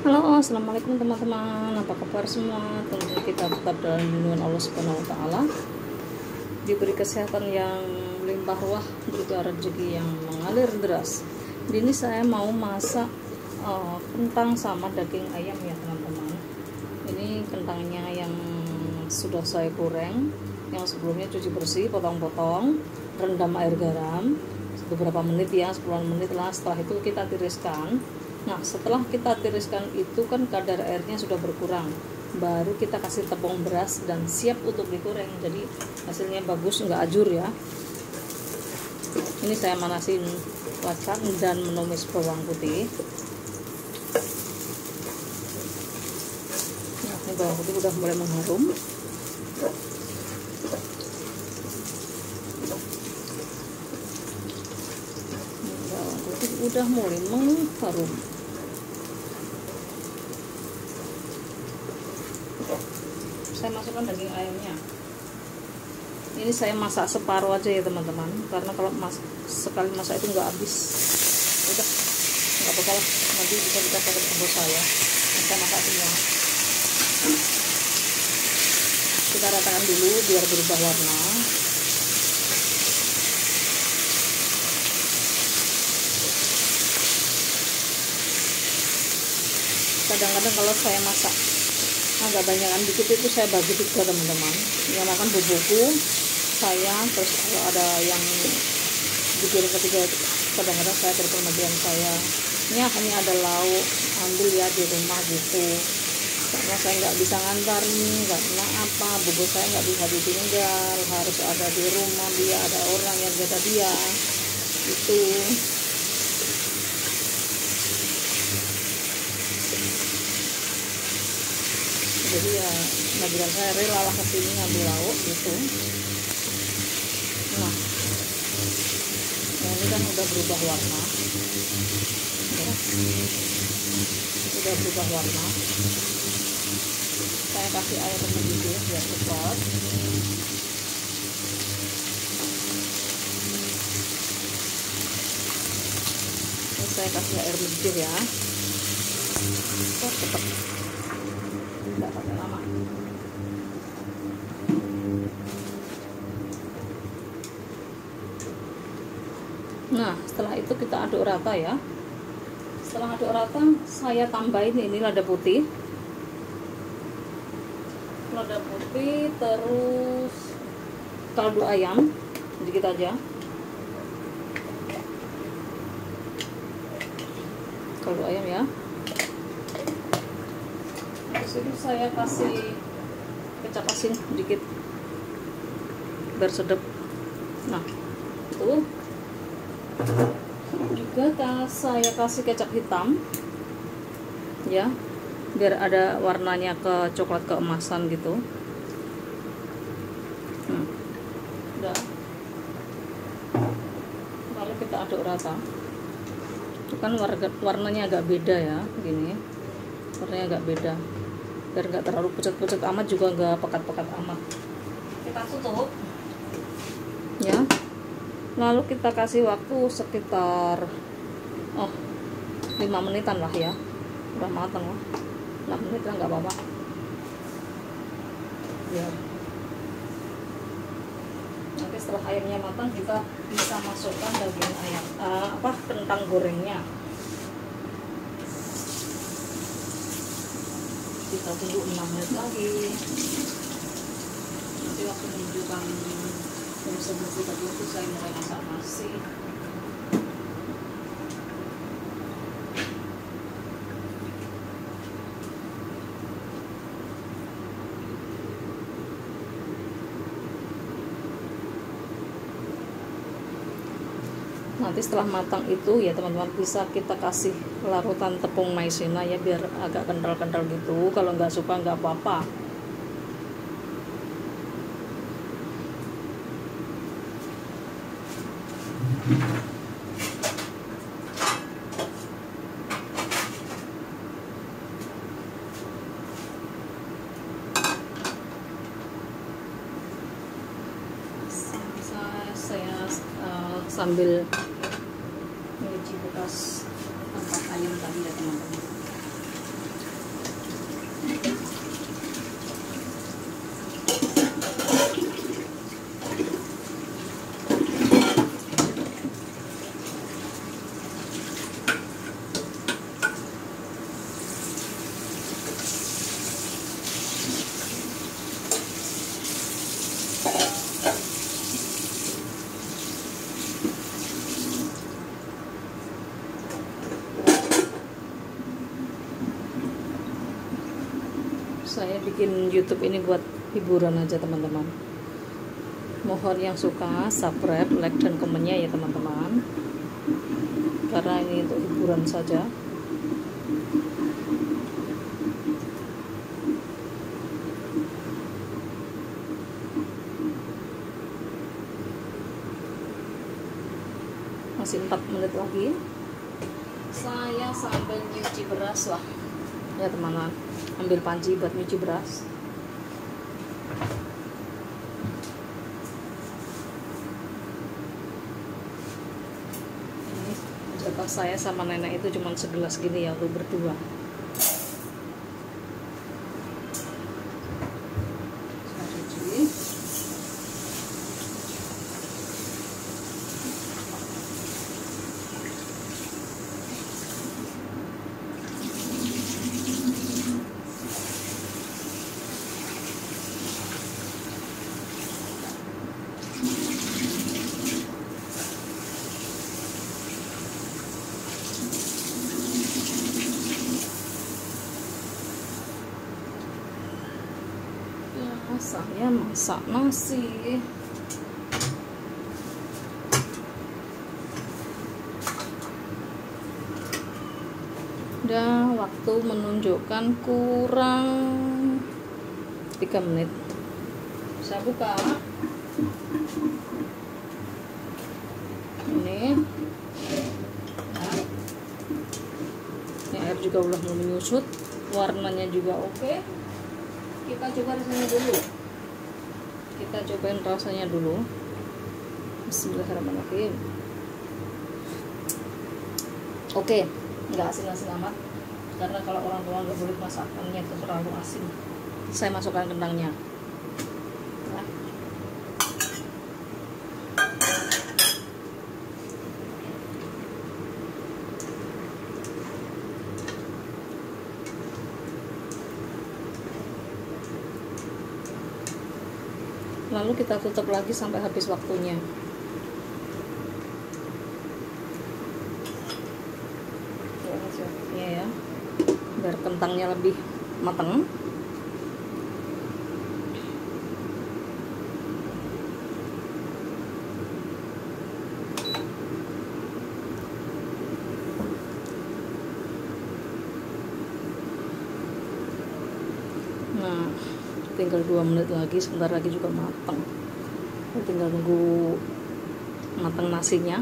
Halo, assalamualaikum teman-teman. Apa kabar semua? Tentu kita tetap dalam lindungan Allah Subhanahu Wa Taala, diberi kesehatan yang melimpah ruah, juga rezeki yang mengalir deras. Ini saya mau masak kentang sama daging ayam ya teman-teman. Ini kentangnya yang sudah saya goreng, yang sebelumnya cuci bersih, potong-potong, rendam air garam beberapa menit ya, 10 menit lah. Setelah itu kita tiriskan. Nah, setelah kita tiriskan itu kan kadar airnya sudah berkurang, baru kita kasih tepung beras dan siap untuk digoreng. Jadi hasilnya bagus, nggak ajur ya. Ini saya manasin kacang dan menumis bawang putih. Nah, ini bawang putih udah mulai mengharum. Bawang putih udah mulai mengharum. Saya masukkan daging ayamnya. Ini saya masak separuh aja ya teman-teman, karena kalau sekali masak itu nggak habis. Udah, nggak apa-apa lah, nanti bisa kita pakai kompor saya. Kita masak semua. Kita ratakan dulu biar berubah warna. Kadang-kadang kalau saya masak agak banyakan dikit itu saya bagi 3 teman-teman, yang makan bubuku saya, terus kalau ada yang di piring ketiga kadang-kadang saya telepon bagian saya, ini ada lauk, ambil ya di rumah gitu, karena saya nggak bisa ngantar nih, karena apa, bubuk saya nggak bisa ditinggal, harus ada di rumah, dia ada orang yang jaga dia itu. Jadi ya majikan saya rela lah kesini ngambil lauk gitu. Nah, ini kan udah berubah warna ya. Udah berubah warna, saya kasih air mendidih biar cepat. Ini saya kasih air mendidih ya, cepat, nggak pakai lama. Nah, setelah itu kita aduk rata ya. Setelah aduk rata, saya tambahin ini lada putih, terus kaldu ayam sedikit aja, kaldu ayam ya. Ini saya kasih kecap asin sedikit biar sedap. Nah, itu juga saya kasih kecap hitam ya, biar ada warnanya ke coklat keemasan gitu. Udah, lalu kita aduk rata. Itu kan warnanya agak beda ya, gini warnanya agak beda, biar nggak terlalu pucat-pucat amat, juga nggak pekat-pekat amat. Kita tutup ya, lalu kita kasih waktu sekitar 5 menitan lah ya, udah matang lah, 6 menit lah nggak apa-apa ya. Nanti setelah airnya matang kita bisa masukkan daging ayam, kentang gorengnya. Kita tunggu 6 menit lagi. Nanti waktu menunjukkan jam 11.30 itu saya mulai masak nasi. Nanti setelah matang itu ya teman-teman, bisa kita kasih larutan tepung maizena ya, biar agak kental-kental gitu. Kalau nggak suka nggak apa-apa. Saya sambil mencuci bekas tempat ayam tadi ya teman-teman. Saya bikin YouTube ini buat hiburan aja teman-teman. Mohon yang suka subscribe, like dan komennya ya teman-teman, karena ini untuk hiburan saja. Masih 4 menit lagi. Saya sambil nyuci beras lah ya teman-teman, ambil panci buat nyuci beras. Ini jatah saya sama nenek itu cuma segelas gini ya, untuk berdua. Saya cuci. Saya masak nasi. Udah waktu menunjukkan kurang 3 menit. Saya buka. Ini air juga udah mau menyusut, warnanya juga oke. Kita coba rasanya dulu. Kita cobain rasanya dulu. Bismillahirrahmanirrahim. Oke, nggak asin-asin amat, karena kalau orang tua nggak boleh masakannya itu terlalu asin. Saya masukkan kentangnya. Nah. Lalu kita tutup lagi sampai habis waktunya. Ya, biar kentangnya lebih matang. Nah, tinggal 2 menit lagi, sebentar lagi juga matang. Tinggal nunggu matang nasinya.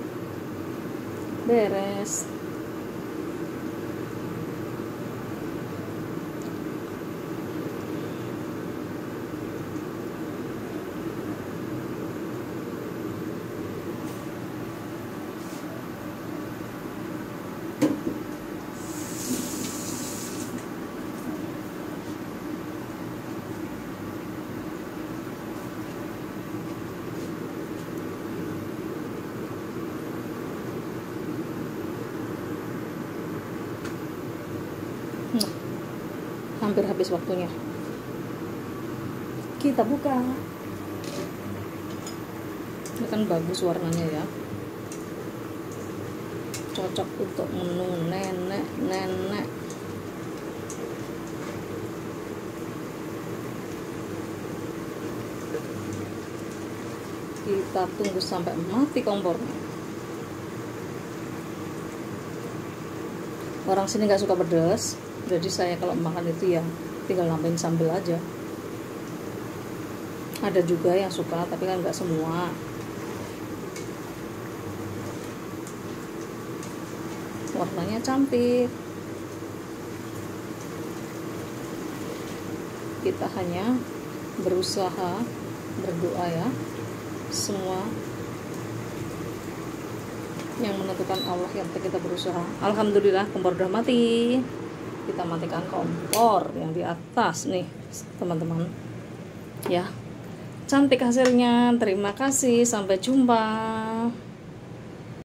Beres. Nah, hampir habis waktunya. Kita buka. Ini kan bagus warnanya ya, cocok untuk menu nenek-nenek. Kita tunggu sampai mati kompornya. Orang sini nggak suka pedas, jadi saya kalau makan itu ya tinggal nambahin sambal aja. Ada juga yang suka, tapi kan nggak semua. Warnanya cantik. Kita hanya berusaha berdoa ya, semua yang menentukan Allah, yang kita berusaha. Alhamdulillah kompor udah mati. Kita matikan kompor yang di atas nih teman-teman ya. Cantik hasilnya. Terima kasih, sampai jumpa.